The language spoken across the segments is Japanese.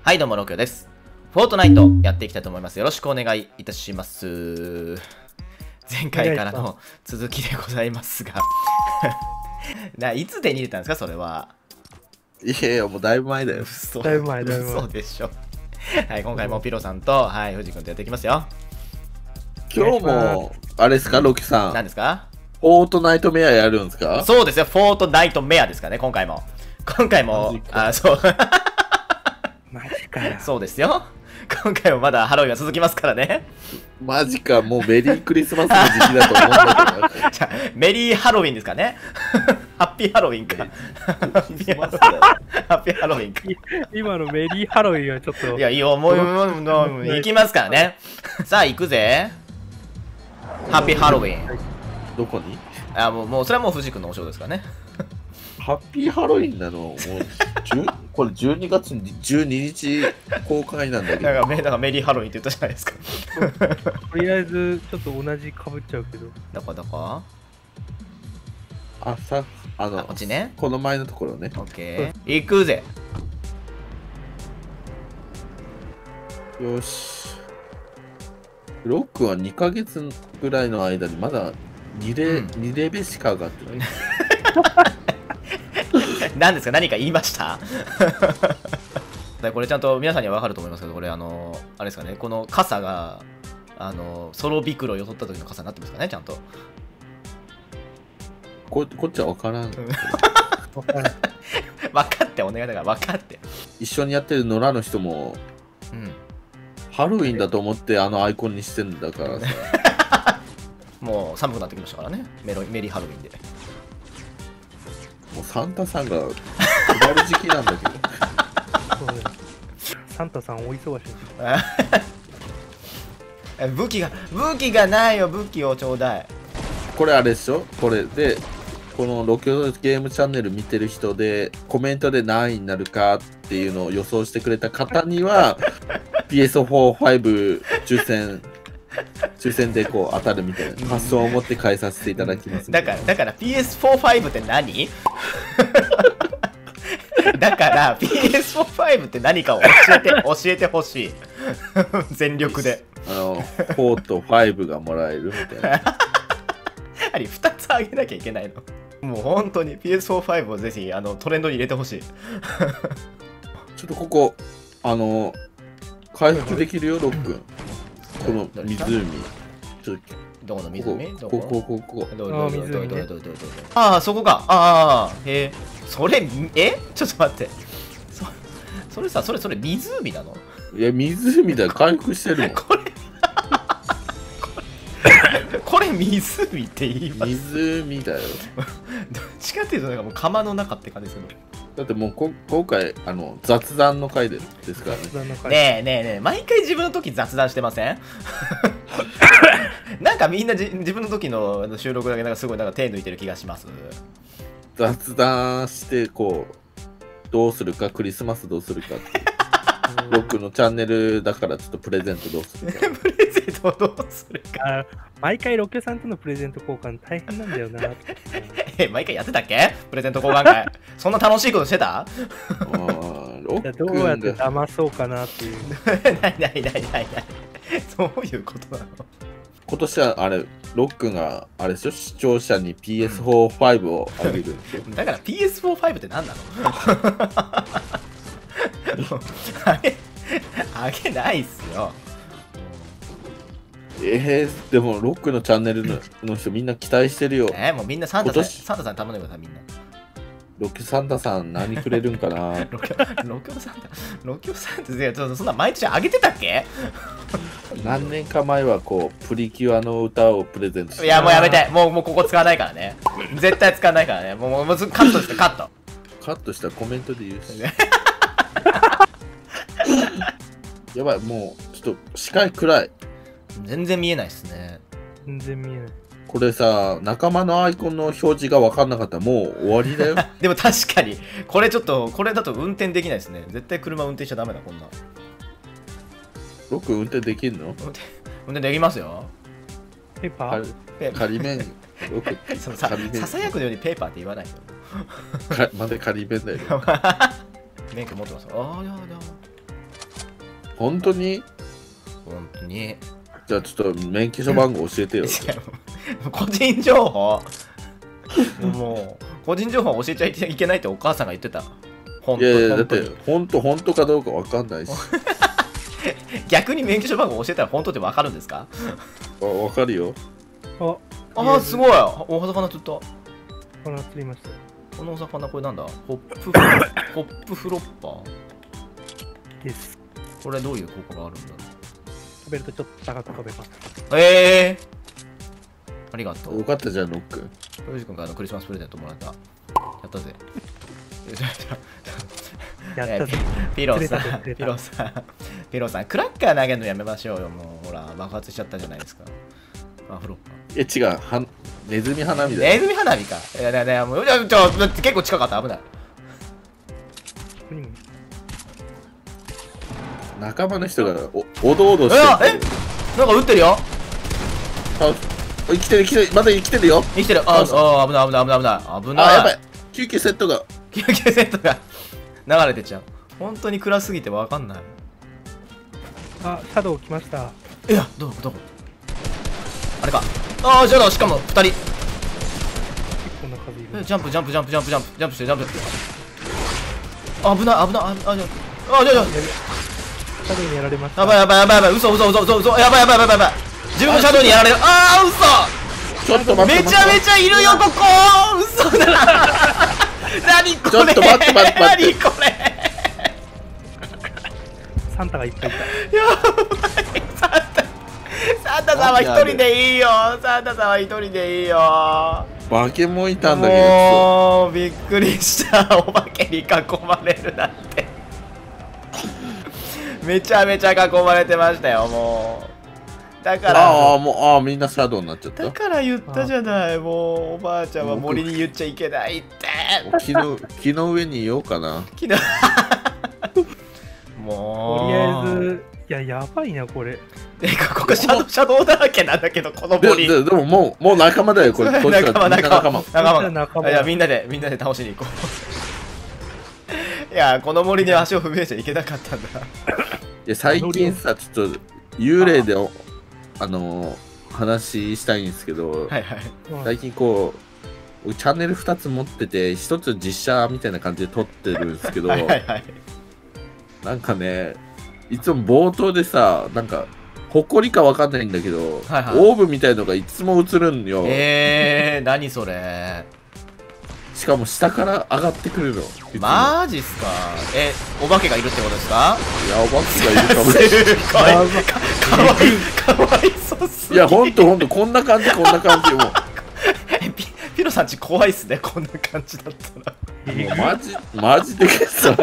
はい、どうも、ロキオです。フォートナイトやっていきたいと思います。よろしくお願いいたします。前回からの続きでございますがいつ手に入れたんですか、それは。 いやいや、もうだいぶ前だよ。 だいぶ前、そうでしょ。はい、今回もピロさんと、はい、藤君とやっていきますよ。 今日も、あれですか、ロキさん。 何ですか？ フォートナイトメアやるんですか？ そうですよ、フォートナイトメアですかね、今回も。そう。 マジかよ。 そうですよ。今回もまだハロウィンが続きますからね。 マジか、もうメリークリスマスの時期だと思うんだけど。 じゃあメリーハロウィンですかね。ハッピーハロウィンか。ハッピーハロウィンか。 今のメリーハロウィンはちょっと。 いや、いいよ、もう行きますからね。さあ、行くぜ。ハッピーハロウィン。 どこに？ もうそれはもう藤君のお仕事ですからね。 ハッピーハロウィンなの、もうこれ12月12日公開なんだけど。 だからメリーハロウィンって言ったじゃないですか。 とりあえず、ちょっと同じかぶっちゃうけど。 どここっちね。 この前のところね。 オッケー。行くぜ。 よし。ロックは2ヶ月ぐらいの間にまだ2レベしか上がってない。 何ですか？何か言いましたこれちゃんと皆さんには分かると思いますけど、これあれですかね、この傘がソロビクロをよそった時の傘になってますかね、ちゃんと。 こっちは分からん。 分かってお願いだから分かって。 一緒にやってる野良の人も、ハロウィンだと思ってあのアイコンにしてんだからさ。 もう寒くなってきましたからね、メリーハロウィンで。 もうサンタさんが配る時期なんだけど。 サンタさんお忙しい。 武器がないよ、武器をちょうだい。 これあれでしょ？これで、このロキオゲームチャンネル見てる人で、コメントで何位になるかっていうのを予想してくれた方には、PS4、5抽選でこう当たるみたいな発想を持って変えさせていただきます。 だから PS4、5って何？だから PS4、5って何かを教えてほしい。全力で。 4と5がもらえるみたいな。 やはり2つあげなきゃいけないの。もう本当に PS4、5をぜひトレンドに入れてほしい。 ちょっとここ回復できるよ、ロックン。この湖。 どこの湖？ ここ。 ああ、そこか。ああ、へえ。それ、ちょっと待って。それ湖なの？ いや、湖だよ。回復してるもん。 これ湖って言います？ 湖だよ。 どっちかっていうとなんかもう釜の中って感じですけど。 だってもう今回雑談の回ですからね。 ねえ毎回自分の時雑談してません？なんかみんな自分の時の収録だけなんかすごいなんか手抜いてる気がします。 雑談してこうどうするか、クリスマスどうするかってロックのチャンネルだからちょっとプレゼントどうするか。 プレゼントどうするか。 毎回ロケさんとのプレゼント交換大変なんだよな。 毎回やってたっけ？プレゼント交換会。そんな楽しいことしてた？ どうやって騙そうかなっていう。 ない。そういうことなの？ 今年はあれ、ロックがあれでしょ、視聴者に PS4、5をあげるんですよ。 だから PS4、5って何なの？あげないっすよ。 でもロックのチャンネルの人みんな期待してるよ。 もうみんなサンタさん頼んでください、みんな。 ロッキサンタさん何くれるんかな。 ロキオサンタそんな毎年あげてたっけ？ 何年か前はこうプリキュアの歌をプレゼントして。 いやもうやめて、もうここ使わないからね。絶対使わないからね。もうカットしてカット。 カットしたらコメントで言うし。やばい、もうちょっと視界暗い。 全然見えないっすね。 全然見えない。 これさ、仲間のアイコンの表示が分かんなかったらもう終わりだよ。 でも確かにこれだと運転できないですね。絶対車運転しちゃダメだ、こんな。 ロック運転できるの？ 運転できますよ。 ペーパー？ 仮面。 ささやくのようにペーパーって言わないよ。 まだ仮面だよ。 免許持ってます。ああ、 本当に？ 本当に。 じゃあちょっと免許証番号教えてよ。 いやもう個人情報もう個人情報教えちゃいけないってお母さんが言ってた。 いやいや、だって本当かどうかわかんないし。 逆に免許証番号教えたら本当ってわかるんですか？ わかるよ。 あ、すごい。お魚釣った。 魚釣りました。 このお魚これなんだ？ホップフロッパーです。 これどういう効果があるんだろう？ 食べるとちょっと高く飛べます。 ありがとう。 よかったじゃん、ノック。 ロイジ君からクリスマスプレゼントもらった。やったぜ。 やったぜ。 ピロさん、クラッカー投げるのやめましょうよ。もうほら、爆発しちゃったじゃないですか。フロッパー。違う、ネズミ花火だよ。 ネズミ花火か。いや、もう、結構近かった、危ない。 仲間の人がおどおどしてる。 なんか撃ってるよ。 生きてる、まだ生きてるよ。 生きてる。危ない。やばい。救急セットが流れてちゃう。本当に暗すぎてわかんない。 シャドウ来ました。 いや、どこあれか。シャドウ、しかも2人。ジャンプして。危ない。 シャドウにやられました。 やばい。嘘。やばい。自分もシャドウにやられる。 ちょっと待って。 めちゃめちゃいるよ、ここ。嘘だ。何これ。 ちょっと待って。 何これ。 サンタがいっぱいいた。 やばい。サンタさんは一人でいいよ。 化け物いたんだけど。 もうびっくりした。お化けに囲まれるなんて。めちゃめちゃ囲まれてましたよ、もう。だからみんなシャドウになっちゃった。 だから言ったじゃない。もうおばあちゃんは森に言っちゃいけないって。 木の上にいようかな。 もうとりあえず、いや、やばいな、これ。 ここシャドウだらけなんだけど、この森。 でももう仲間だよ、これ。 仲間。いや、みんなで倒しに行こう。いや、この森に足を踏み入れちゃいけなかったんだ。 いや、最近さ、ちょっと幽霊で話したいんですけど、最近こうチャンネル2つ持ってて、1つ実写みたいな感じで撮ってるんですけど、なんかね、いつも冒頭でさ、なんかほこりかわかんないんだけど、オーブみたいのがいつも映るんよ。 何それ。 しかも下から上がってくるの。 マジっすか。お化けがいるってことですか？ いや、お化けがいるかもしれない。 かわいそうっすね。 いや、ほんとこんな感じもう。 ピロさんち怖いっすね、こんな感じだったら。 マジでさ。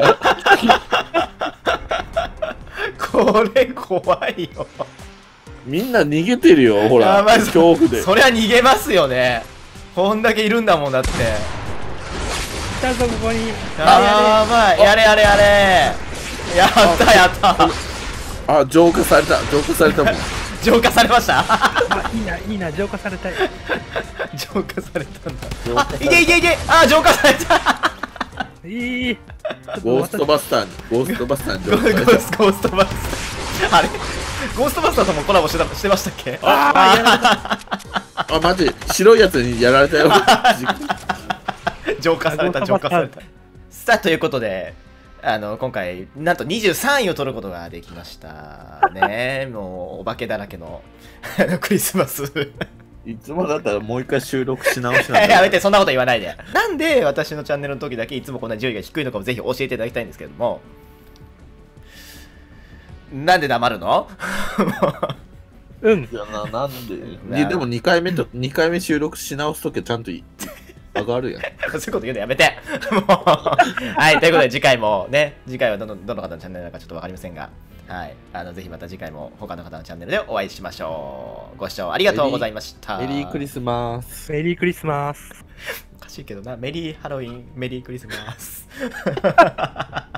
これ怖いよ。 みんな逃げてるよ、ほら。恐怖で。 そりゃ逃げますよね。こんだけいるんだもんだって。 来たぞ、ここに。 やばい。やれ。やった浄化されたもん。 浄化されました。 いいな、浄化されたい。 浄化されたんだ。いけ。浄化された。 ゴーストバスターにゴーストバスター。あれゴーストバスターともコラボしてましたっけ？ マジ白いやつにやられたよ。 浄化された。さあ、ということで今回なんと23位を取ることができましたね。もうお化けだらけのクリスマス。 いつもだったらもう一回収録し直しなんだ。 やめて、そんなこと言わないで。なんで私のチャンネルの時だけいつもこんな順位が低いのかもぜひ教えていただきたいんですけれども。なんで黙るの？ いやなんででも2回目収録し直すときはちゃんと上がるやん。 そういうこと言うのやめて。もうはい、ということで次回はどの方のチャンネルなのかちょっとわかりませんが、はい、ぜひまた次回も他の方のチャンネルでお会いしましょう。ご視聴ありがとうございました。 メリークリスマス。 メリークリスマス。 おかしいけどな。メリーハロウィン、メリークリスマス。